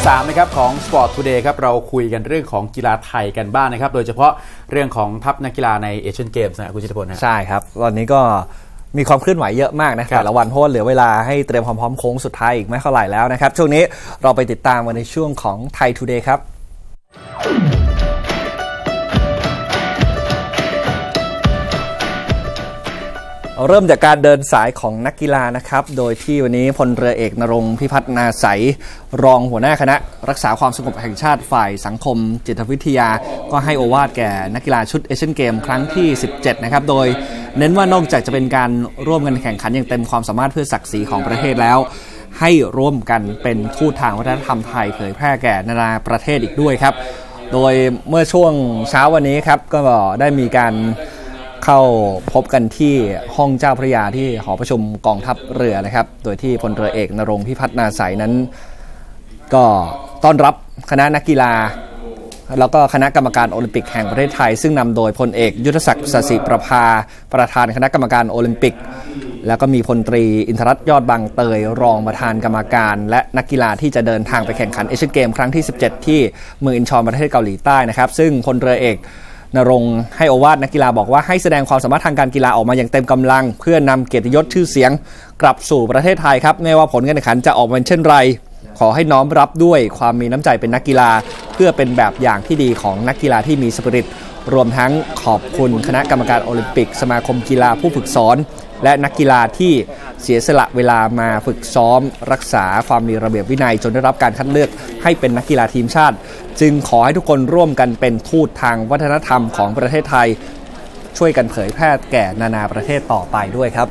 3นะครับของ Sport Today ครับเราคุยกันเรื่องของกีฬาไทยกันบ้างนะครับโดยเฉพาะเรื่องของทัพนักกีฬาในเอเชียนเกมส์นะคุณจิตรพลนะใช่ครับตอนนี้ก็มีความเคลื่อนไหวเยอะมากนะแต่ละวันเพราะเหลือเวลาให้เตรียมความพร้อมโค้งสุดท้ายอีกไม่เท่าไหร่แล้วนะครับช่วงนี้เราไปติดตามกันในช่วงของ Thai Today ครับเริ่มจากการเดินสายของนักกีฬานะครับโดยที่วันนี้พลเรือเอกณรงค์พิพัฒนาใสรองหัวหน้าคณะรักษาความสงบแห่งชาติฝ่ายสังคมจิตวิทยาก็ให้โอวาทแก่นักกีฬาชุดเอเชียนเกมครั้งที่17นะครับโดยเน้นว่านอกจากจะเป็นการร่วมกันแข่งขันอย่างเต็มความสามารถเพื่อศักดิ์ศรีของประเทศแล้วให้ร่วมกันเป็นทูตทางวัฒนธรรมไทยเผยแพร่แก่นานาประเทศอีกด้วยครับโดยเมื่อช่วงเช้าวันนี้ครับก็ได้มีการเข้าพบกันที่ห้องเจ้าพระยาที่หอประชุมกองทัพเรือนะครับโดยที่พลเรือเอกณรงค์พิพัฒนาใสนั้นก็ต้อนรับคณะนักกีฬาแล้วก็คณะกรรมการโอลิมปิกแห่งประเทศไทยซึ่งนำโดยพลเอกยุทธศักดิ์ สศิประภาประธานคณะกรรมการโอลิมปิกแล้วก็มีพลตรีอินทรัตน์ยอดบางเตยรองประธานกรรมการและนักกีฬาที่จะเดินทางไปแข่งขันเอเชียนเกมครั้งที่17ที่เมืองอินชอนประเทศเกาหลีใต้นะครับซึ่งพลเรือเอกณรงค์ให้โอวาทนักกีฬาบอกว่าให้แสดงความสามารถทางการกีฬาออกมาอย่างเต็มกำลังเพื่อนำเกียรติยศชื่อเสียงกลับสู่ประเทศไทยครับไม่ว่าผลการแข่งขันจะออกมาเป็นเช่นไรขอให้น้อมรับด้วยความมีน้ำใจเป็นนักกีฬาเพื่อเป็นแบบอย่างที่ดีของนักกีฬาที่มีสปิริตรวมทั้งขอบคุณคณะกรรมการโอลิมปิกสมาคมกีฬาผู้ฝึกสอนและนักกีฬาที่เสียสละเวลามาฝึกซ้อมรักษาความมีระเบียบวินัยจนได้รับการคัดเลือกให้เป็นนักกีฬาทีมชาติจึงขอให้ทุกคนร่วมกันเป็นทูตทางวัฒนธรรมของประเทศไทยช่วยกันเผยแพร่แก่นานาประเทศต่อไปด้วยครับ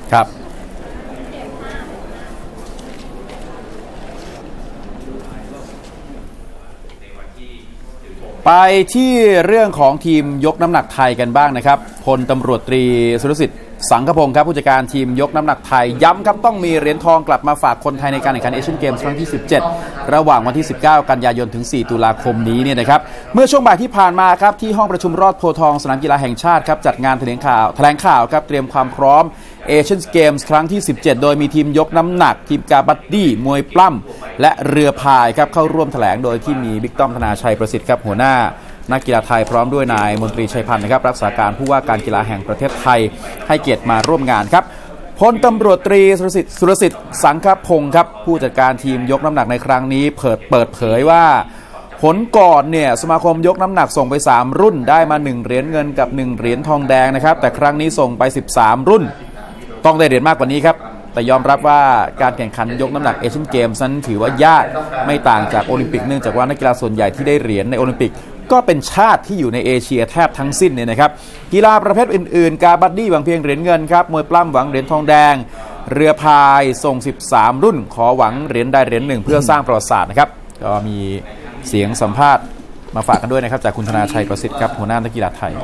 ไปที่เรื่องของทีมยกน้ำหนักไทยกันบ้างนะครับพลตำรวจตรีสุรสิทธิ์สังคพงศ์ครับผู้จัดการทีมยกน้ำหนักไทยย้ำครับต้องมีเหรียญทองกลับมาฝากคนไทยในการแข่งขันเอเชียนเกมส์ครั้งที่17ระหว่างวันที่19กันยายนถึง4ตุลาคมนี้เนี่ยนะครับเมื่อช่วงบ่ายที่ผ่านมาครับที่ห้องประชุมรอดโพทองสนามกีฬาแห่งชาติครับจัดงานแถลงข่าวครับเตรียมความพร้อมเอเชียนเกมส์ครั้งที่17โดยมีทีมยกน้ำหนักทีมกาบัดดี้มวยปล้ำและเรือพายครับเข้าร่วมแถลงโดยที่มีบิ๊กต้อมธนาชัยประสิทธิ์ครับหัวหน้านักกีฬาไทยพร้อมด้วยนายมนตรีชัยพันธ์นะครับรักษาการผู้ว่าการกีฬาแห่งประเทศไทยให้เกียรติมาร่วมงานครับพลตำรวจตรีสุรสิทธิ์สังคพงศ์ครับผู้จัดการทีมยกน้ำหนักในครั้งนี้เปิดเผยว่าผลก่อนเนี่ยสมาคมยกน้ำหนักส่งไป3รุ่นได้มา1เหรียญเงินกับ1เหรียญทองแดงนะครับแต่ครั้งนี้ส่งไป13รุ่นต้องได้เหรียญมากกว่านี้ครับแต่ยอมรับว่าการแข่งขันยกน้ำหนักเอเชียนเกมส์นั้นถือว่ายากไม่ต่างจากโอลิมปิกเนื่องจากว่านักกีฬาส่วนใหญ่ที่ได้เหรียญในโอลิมปิกก็เป็นชาติที่อยู่ในเอเชียแทบทั้งสิ้นเนี่ยนะครับกีฬาประเภทอื่นๆกาบัดดี้หวังเพียงเหรียญเงินครับมวยปล้ำหวังเหรียญทองแดงเรือพายส่ง13รุ่นขอหวังเหรียญใดเหรียญหนึ่งเพื่อสร้างประวัติศาสตร์นะครับก็มีเสียงสัมภาษณ์มาฝากกันด้วยนะครับจากคุณธนาชัยประสิทธิ์ครับหัวหน้านักกีฬาไทย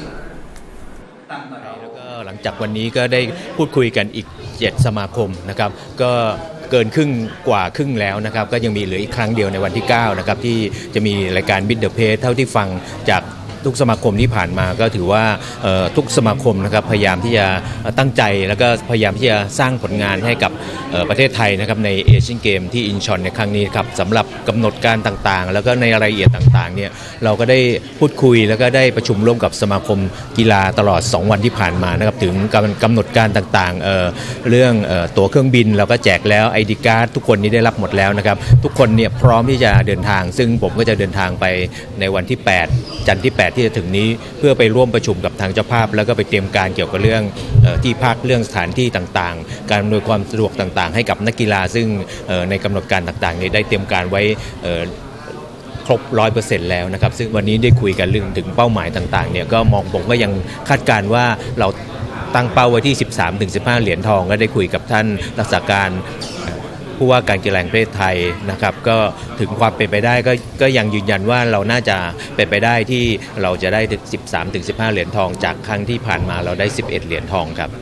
แล้วก็หลังจากวันนี้ก็ได้พูดคุยกันอีก7สมาคมนะครับก็เกินครึ่งแล้วนะครับก็ยังมีเหลืออีกครั้งเดียวในวันที่9นะครับที่จะมีรายการ Beat the Pace เท่าที่ฟังจากทุกสมาคมที่ผ่านมาก็ถือว่าทุกสมาคมนะครับพยายามที่จะตั้งใจแล้วก็พยายามที่จะสร้างผลงานให้กับประเทศไทยนะครับในเอเชียนเกมที่อินชอนในครั้งนี้ครับสำหรับกำหนดการต่างๆแล้วก็ในรายละเอียดต่างๆเนี่ยเราก็ได้พูดคุยแล้วก็ได้ประชุมร่วมกับสมาคมกีฬาตลอด2วันที่ผ่านมานะครับถึงกำหนดการต่างๆเรื่องตั๋วเครื่องบินเราก็แจกแล้ว ID card ทุกคนนี้ได้รับหมดแล้วนะครับทุกคนเนี่ยพร้อมที่จะเดินทางซึ่งผมก็จะเดินทางไปในวันที่8จันทร์ที่8ที่จะถึงนี้เพื่อไปร่วมประชุมกับทางเจ้าภาพแล้วก็ไปเตรียมการเกี่ยวกับเรื่องที่พักเรื่องสถานที่ต่างๆการอำนวยความสะดวกต่างๆให้กับนักกีฬาซึ่งในกำหนดการต่างๆนี้ได้เตรียมการไว้ครบ 100% แล้วนะครับซึ่งวันนี้ได้คุยกันเรื่องถึงเป้าหมายต่างๆเนี่ยก็ผมก็ยังคาดการณ์ว่าเราตั้งเป้าไว้ที่ 13-15 เหรียญทองก็ได้คุยกับท่านรักษาการผู้ว่าการกีฬาแห่งประเทศไทยนะครับก็ถึงความเป็นไปได้ก็ยังยืนยันว่าเราน่าจะเป็นไปได้ที่เราจะได้ 13-15 เหรียญทองจากครั้งที่ผ่านมาเราได้11เหรียญทองครับ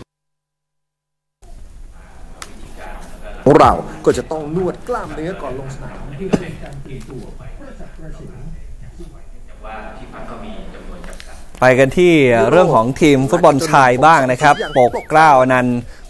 เราก็จะต้องนวดกล้ามเนื้อก่อนลงสนามเพื่อเป็นการเตรียมตัวไปจัดประชุมไปกันที่เรื่องของทีมฟุตบอลชายบ้างนะครับปกเกล้าอนันต์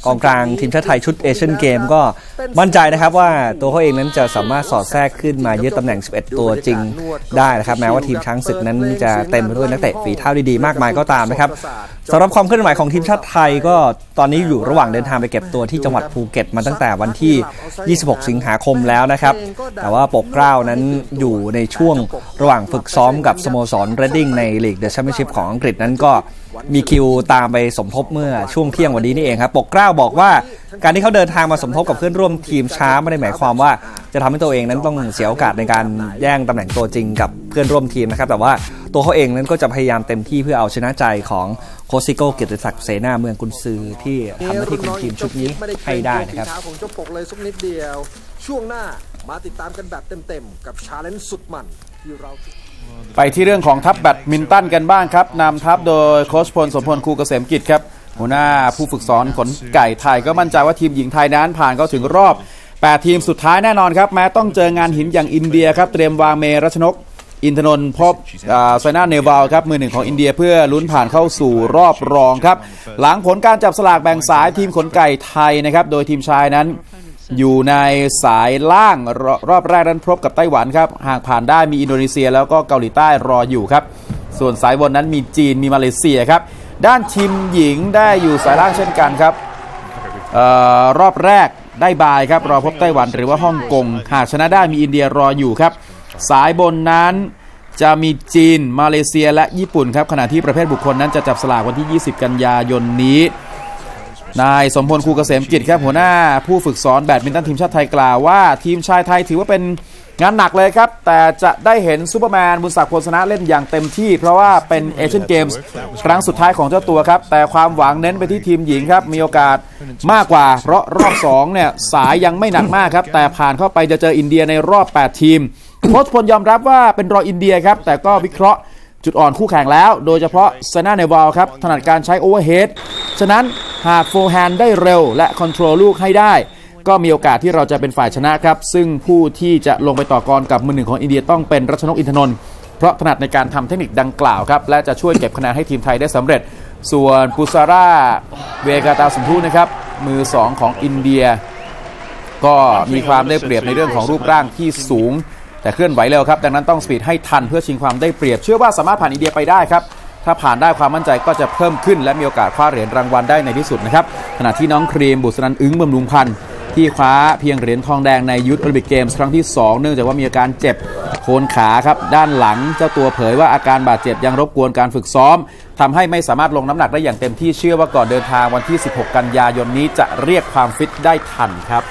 กองกลางทีมชาติไทยชุดเอเชียนเกมก็มั่นใจนะครับว่าตัวเขาเองนั้นจะสามารถสอดแทรกขึ้นมายึดตำแหน่ง11ตัวจริงได้นะครับแม้ว่าทีมช้างศึกนั้นจะเต็มไปด้วยนักเตะฝีเท้าดีๆมากมายก็ตามนะครับสำหรับความเคลื่อนไหวของทีมชาติไทยก็ตอนนี้อยู่ระหว่างเดินทางไปเก็บตัวที่จังหวัดภูเก็ตมาตั้งแต่วันที่26 สิงหาคมแล้วนะครับแต่ว่าปกเกล้านั้นอยู่ในช่วงระหว่างฝึกซ้อมกับสโมสรเรดดิ้งในลีกเดอะแชมเปี้ยนชิพของอังกฤษนั้นก็มีคิวตามไปสมทบเมื่อช่วงเที่ยงวันนี้นี่เองครับปกเกล้าบอกว่าการที่เขาเดินทางมาสมทบกับเพื่อนร่วมทีมช้าไม่ได้หมายความว่าจะทำให้ตัวเองนั้นต้องเสียโอกาสในการแย่งตำแหน่งตัวจริงกับเพื่อนร่วมทีมนะครับแต่ว่าตัวเขาเองนั้นก็จะพยายามเต็มที่เพื่อเอาชนะใจของโค้ชซิโก้เกียรติศักดิ์เสนาเมืองกุนซือที่ทำหน้าที่คุมทีมชุดนี้ให้ได้นะครับของเจ้าปกเลยสักนิดเดียวช่วงหน้ามาติดตามกันแบบเต็มๆกับชาเลนจ์สุดมันที่เราไปที่เรื่องของทัพแบดมินตันกันบ้างครับนำทัพโดยโค้ชพลสมพลครูเกษมกิจครับหัวหน้าผู้ฝึกสอนขนไก่ไทยก็มั่นใจว่าทีมหญิงไทยนั้นผ่านเข้าถึงรอบ8ทีมสุดท้ายแน่นอนครับแม้ต้องเจองานหินอย่างอินเดียครับเตรียมวางเมรัชนกอินทนนท์พบไซน่าเนวาลครับมือหนึ่งของอินเดียเพื่อลุ้นผ่านเข้าสู่รอบรองครับหลังผลการจับสลากแบ่งสายทีมขนไก่ไทยนะครับโดยทีมชายนั้นอยู่ในสายล่างรอบแรกนั้นพบกับไต้หวันครับหากผ่านได้มีอินโดนีเซียแล้วก็เกาหลีใต้รออยู่ครับส่วนสายบนนั้นมีจีนมีมาเลเซียครับด้านทีมหญิงได้อยู่สายล่างเช่นกันครับรอบแรกได้บายครับรอพบไต้หวันหรือว่าฮ่องกงหากชนะได้มีอินเดียรออยู่ครับสายบนนั้นจะมีจีนมาเลเซียและญี่ปุ่นครับขณะที่ประเภทบุคคลนั้นจะจับสลากวันที่20 กันยายนนี้นายสมพลครูเกษมกิจครับหัวหน้าผู้ฝึกสอนแบดมินตันทีมชาติไทยกล่าวว่าทีมชายไทยถือว่าเป็นงานหนักเลยครับแต่จะได้เห็นซูเปอร์แมนบุญศักดิ์พลชนะเล่นอย่างเต็มที่เพราะว่าเป็นเอเชียนเกมส์ครั้งสุดท้ายของเจ้าตัวครับแต่ความหวังเน้นไปที่ทีมหญิงครับมีโอกาสมากกว่าเพราะรอบ2เนี่ยสายยังไม่หนักมากครับแต่ผ่านเข้าไปจะเจออินเดียในรอบ8ทีมโค้ชพลยอมรับว่าเป็นรออินเดียครับแต่ก็วิเคราะห์จุดอ่อนคู่แข่งแล้วโดยเฉพาะไซน่าเนวาลครับถนัดการใช้โอเวอร์เฮดฉะนั้นหากโฟร์แฮนด์ได้เร็วและคอนโทรลลูกให้ได้ก็มีโอกาสที่เราจะเป็นฝ่ายชนะครับซึ่งผู้ที่จะลงไปต่อกรกับมือหนึ่งของอินเดียต้องเป็นรัชนกอินทนนท์เพราะถนัดในการทำเทคนิคดังกล่าวครับและจะช่วยเก็บคะแนนให้ทีมไทยได้สำเร็จส่วนปุซาร่าเวกาตาสุนทุนะครับมือ2ของอินเดียก็มีความได้เปรียบในเรื่องของรูปร่างที่สูงแต่เคลื่อนไหวเร็วครับดังนั้นต้องสปีดให้ทันเพื่อชิงความได้เปรียบเชื่อว่าสามารถผ่านอินเดียไปได้ครับถ้าผ่านได้ความมั่นใจก็จะเพิ่มขึ้นและมีโอกาสคว้าเหรียญรางวัลได้ในที่สุดนะครับขณะที่น้องครีมบุษนันท์อึ้งบำรุงพันธ์ที่คว้าเพียงเหรียญทองแดงในยูทโอลิมปิกเกมส์ครั้งที่2เนื่องจากว่ามีอาการเจ็บโคนขาครับด้านหลังเจ้าตัวเผยว่าอาการบาดเจ็บยังรบกวนการฝึกซ้อมทำให้ไม่สามารถลงน้ำหนักได้อย่างเต็มที่เชื่อว่าก่อนเดินทางวันที่16 กันยายนนี้จะเรียกความฟิตได้ทันครับ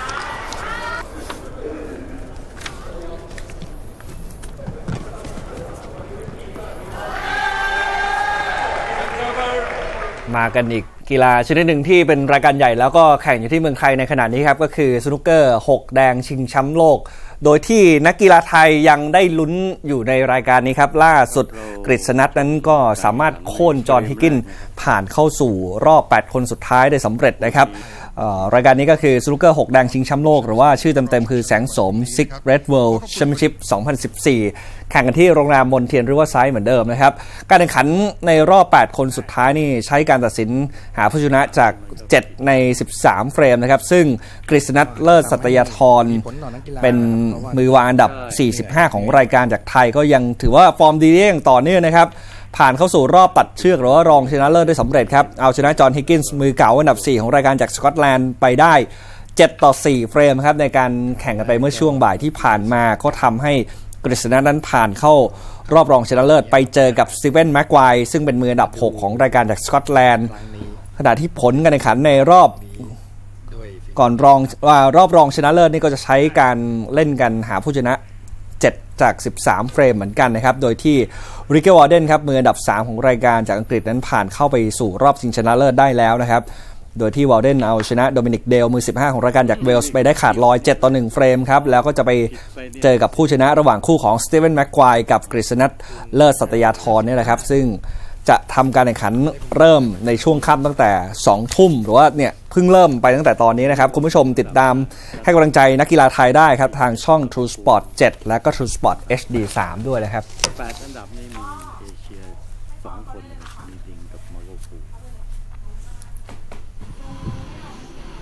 มากันอีกกีฬาชนิดหนึ่งที่เป็นรายการใหญ่แล้วก็แข่งอยู่ที่เมืองไทยในขณะนี้ครับก็คือสนุกเกอร์6แดงชิงแชมป์โลกโดยที่นักกีฬาไทยยังได้ลุ้นอยู่ในรายการนี้ครับล่าสุดกฤษณัทนั้นก็สามารถโค่นจอห์นฮิกกินผ่านเข้าสู่รอบ8คนสุดท้ายได้สำเร็จนะครับรายการนี้ก็คือสนุกเกอร์6แดงชิงแชมป์โลกหรือว่าชื่อเต็มๆคือแสงโสม Six Red World Championship 2014 แข่งกันที่โรงแรมมนเทียนริเวอร์ไซด์เหมือนเดิมนะครับการแข่งขันในรอบ8คนสุดท้ายนี่ใช้การตัดสินหาผู้ชนะจาก7ใน13เฟรมนะครับซึ่งกฤษณัทเลิศสัตยธรเป็นมือวางอันดับ45ของรายการจากไทยก็ยังถือว่าฟอร์มดีอย่างต่อเนื่องนะครับผ่านเข้าสู่รอบตัดเชือกหรือว่ารองชนะเลิศได้สำเร็จครับเอาชนะจอห์นฮิกกินส์มือเก่าอันดับ4ของรายการจากสกอตแลนด์ไปได้7-4เฟรมครับในการแข่งกันไปเมื่อช่วงบ่ายที่ผ่านมาก็ทำให้กฤษณัทนั้นผ่านเข้ารอบรองชนะเลิศไปเจอกับสตีเฟนแม็กไกวร์ซึ่งเป็นมืออันดับ6ของรายการจากสกอตแลนด์ขณะที่ผลการแข่งขันในรอบก่อนรอบรองชนะเลิศนี่ก็จะใช้การเล่นกันหาผู้ชนะ7จาก13เฟรมเหมือนกันนะครับโดยที่ริกเกอร์วอร์เดนครับมืออันดับ3ของรายการจากอังกฤษนั้นผ่านเข้าไปสู่รอบชิงชนะเลิศได้แล้วนะครับโดยที่วอร์เดนเอาชนะโดมินิกเดลมือ15ของรายการจากเวลส์ไปได้ขาดลอย7-1เฟรมครับแล้วก็จะไปเจอกับผู้ชนะระหว่างคู่ของสตีเฟนแม็กไกวร์กับกฤษณัทเลิศสัตยธรนี่แหละครับซึ่งจะทำการแข่งขันเริ่มในช่วงค่ำตั้งแต่20 ทุ่มหรือว่าเนี่ยเพิ่งเริ่มไปตั้งแต่ตอนนี้นะครับคุณผู้ชมติดตามให้กำลังใจนักกีฬาไทยได้ครับทางช่อง True Sport 7 และก็ True Sport HD 3 ด้วยนะครับ 8อันดับนี้มีเอเชีย2คนมีดิงกับมาโลคู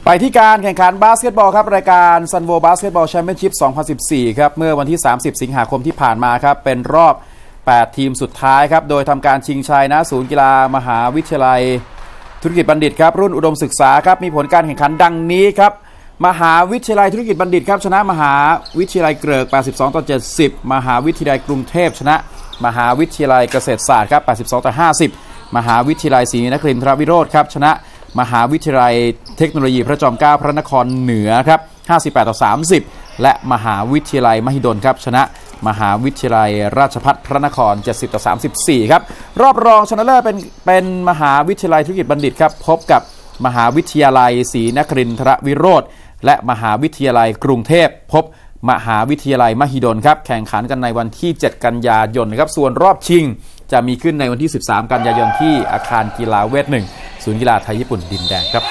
ไปที่การแข่งขันบาสเกตบอลครับรายการ Sunwo Basketball Championship 2014 ครับเมื่อวันที่ 30 สิงหาคมที่ผ่านมาครับเป็นรอบ 8 ทีมสุดท้ายครับโดยทำการชิงชัยณศูนย์กีฬามหาวิทยาลัยธุรกิจบัณฑิตครับรุ่นอุดมศึกษาครับมีผลการแข่งขันดังนี้ครับมหาวิทยาลัยธุรกิจบัณฑิตครับชนะมหาวิทยาลัยเกริก 82-70 มหาวิทยาลัยกรุงเทพชนะมหาวิทยาลัยเกษตรศาสตร์ครับ 82-50 มหาวิทยาลัยศรีนครินทรวิโรธครับชนะมหาวิทยาลัยเทคโนโลยีพระจอมเกล้าพระนครเหนือครับ 58-30 และมหาวิทยาลัยมหิดลครับชนะมหาวิทยาลัยราชภัฏพระนคร 70-34 ครับรอบรองชนะเลิศเป็นมหาวิทยาลัยธุรกิจบัณฑิตครับพบกับมหาวิทยาลัยศรีนครินทรวิโรธและมหาวิทยาลัยกรุงเทพพบมหาวิทยาลัยมหิดลครับแข่งขันกันในวันที่ 7 กันยายนนะครับส่วนรอบชิงจะมีขึ้นในวันที่ 13 กันยายนที่อาคารกีฬาเวท 1 ศูนย์กีฬาไทยญี่ปุ่นดินแดงครับ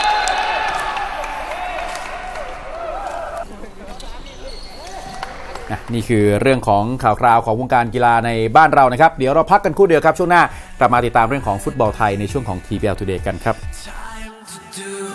นี่คือเรื่องของข่าวคราวของวงการกีฬาในบ้านเรานะครับเดี๋ยวเราพักกันครู่เดียวครับช่วงหน้ากลับมาติดตามเรื่องของฟุตบอลไทยในช่วงของ TBL Today กันครับ